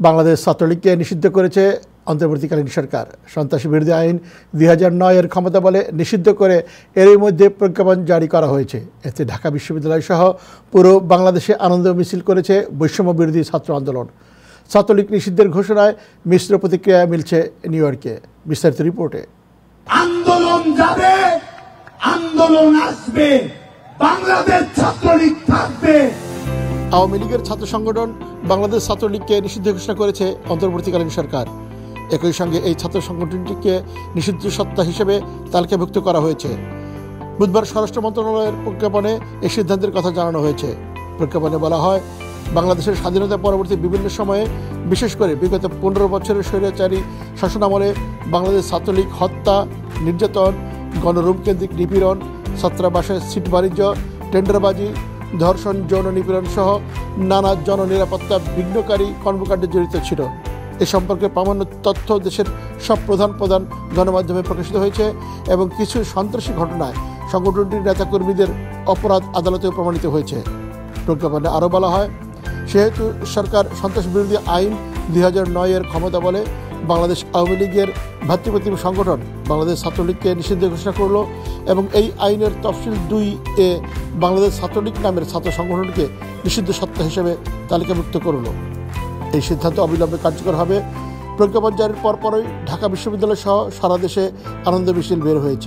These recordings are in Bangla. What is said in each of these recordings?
বাংলাদেশ ছাত্রলীগকে নিষিদ্ধ করেছে অন্তর্বর্তীকালীন সরকার। সন্ত্রাসী বিরোধী আইন 2009 এর ক্ষমতা বলে নিষিদ্ধ করে এরই মধ্যে প্রজ্ঞাপন জারি করা হয়েছে। এতে ঢাকা বিশ্ববিদ্যালয় সহ পুরো বাংলাদেশে আনন্দ মিছিল করেছে বৈষম্য বিরোধী ছাত্র আন্দোলন। ছাত্রলীগ নিষিদ্ধের ঘোষণায় মিশ্র প্রতিক্রিয়া মিলছে নিউ ইয়র্কে। বিস্তারিত রিপোর্টে। আন্দোলন যাবে, আন্দোলন আসবে, বাংলাদেশ ছাত্রলীগ থাকবে। আওয়ামী লীগের ছাত্র সংগঠন বাংলাদেশ ছাত্রলীগকে নিষিদ্ধ ঘোষণা করেছে অন্তর্বর্তীকালীন সরকার। একই সঙ্গে এই ছাত্র সংগঠনটিকে নিষিদ্ধ সত্তা হিসেবে তালিকাভুক্ত করা হয়েছে। বুধবার স্বরাষ্ট্র মন্ত্রণালয়ের প্রজ্ঞাপনে এই সিদ্ধান্তের কথা জানানো হয়েছে। প্রজ্ঞাপনে বলা হয়, বাংলাদেশের স্বাধীনতা পরবর্তী বিভিন্ন সময়ে, বিশেষ করে বিগত 15 বছরের স্বৈরাচারী শাসনামলে বাংলাদেশ ছাত্রলীগ হত্যা, নির্যাতন, গণরুমকেন্দ্রিক নিপীড়ন, ছাত্রাবাসে সিট বাণিজ্য, টেন্ডারবাজি, ধর্ষণ, যৌন নিপীড়ন সহ নানা জননিরাপত্তা বিঘ্নকারী কর্মকাণ্ডে জড়িত ছিল। এ সম্পর্কে প্রামাণ্য তথ্য দেশের সব প্রধান গণমাধ্যমে প্রকাশিত হয়েছে এবং কিছু সন্ত্রাসী ঘটনায় সংগঠনটির নেতাকর্মীদের অপরাধ আদালতেও প্রমাণিত হয়েছে। প্রজ্ঞাপনে আরও বলা হয়, সেহেতু সরকার সন্ত্রাস বিরোধী আইন 2009 এর ক্ষমতা বলে বাংলাদেশ আওয়ামী লীগের ভাতৃপ্রতিম সংগঠন বাংলাদেশ ছাত্রলীগকে নিষিদ্ধ ঘোষণা করল এবং এই আইনের তফসিল 2 এ বাংলাদেশ ছাত্রলীগ নামের ছাত্র সংগঠনকে নিষিদ্ধ সত্তা হিসেবে তালিকাভুক্ত করল। এই সিদ্ধান্ত অবিলম্বে কার্যকর হবে। প্রজ্ঞাপন জারির পরপরই ঢাকা বিশ্ববিদ্যালয় সহ সারা দেশে আনন্দ মিছিল বের হয়েছে।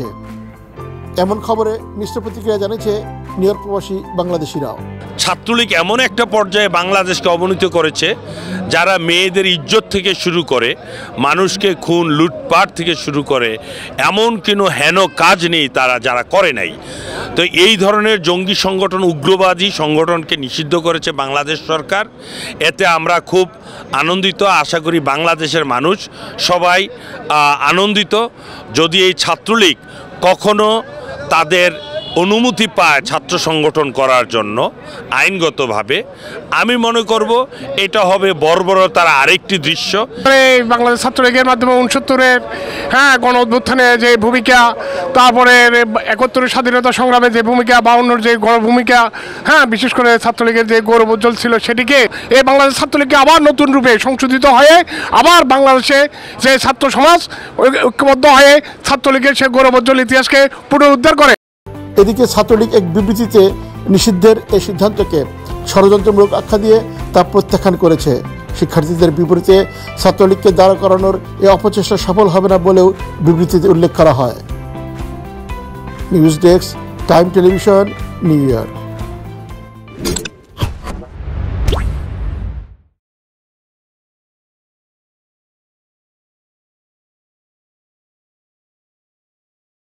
এমন খবরে মিশ্র প্রতিক্রিয়া জানিয়েছে নিউ ইয়র্ক প্রবাসী বাংলাদেশিরাও। ছাত্রলীগ এমন একটা পর্যায়ে বাংলাদেশকে অবনীত করেছে, যারা মেয়েদের ইজ্জত থেকে শুরু করে মানুষকে খুন লুটপাট থেকে শুরু করে এমন কোনো হেন কাজ নেই তারা যারা করে নাই। তো এই ধরনের জঙ্গি সংগঠন, উগ্রবাদী সংগঠনকে নিষিদ্ধ করেছে বাংলাদেশ সরকার। এতে আমরা খুব আনন্দিত। আশা করি বাংলাদেশের মানুষ সবাই আনন্দিত। যদি এই ছাত্রলীগ কখনো তাদের অনুমতি পায় ছাত্র সংগঠন করার জন্য আইনগতভাবে, আমি মনে করব এটা হবে বর্বরতার আরেকটি দৃশ্য। বাংলাদেশ ছাত্রলীগের মাধ্যমে 69-এর গণ অভ্যুত্থানে যে ভূমিকা, তারপরে 71-এর স্বাধীনতা সংগ্রামে যে ভূমিকা, 52-এর যে ভূমিকা, বিশেষ করে ছাত্রলীগের যে গৌরবোজ্জ্বল ছিল, সেটিকে এই বাংলাদেশ ছাত্রলীগকে আবার নতুন রূপে সংশোধিত হয়ে আবার বাংলাদেশে যে ছাত্র সমাজ ঐক্যবদ্ধ হয়ে ছাত্রলীগের সে গৌরবোজ্জ্বল ইতিহাসকে পুনরুদ্ধার করে। এদিকে ছাত্রলীগ এক বিবৃতিতে নিষিদ্ধের এই সিদ্ধান্তকে ষড়যন্ত্রমূলক আখ্যা দিয়ে তা প্রত্যাখ্যান করেছে। শিক্ষার্থীদের বিপরীতে ছাত্রলীগকে দাঁড় করানোর এই অপচেষ্টা সফল হবে না বলেও বিবৃতিতে উল্লেখ করা হয়। News desk, Time television, New York.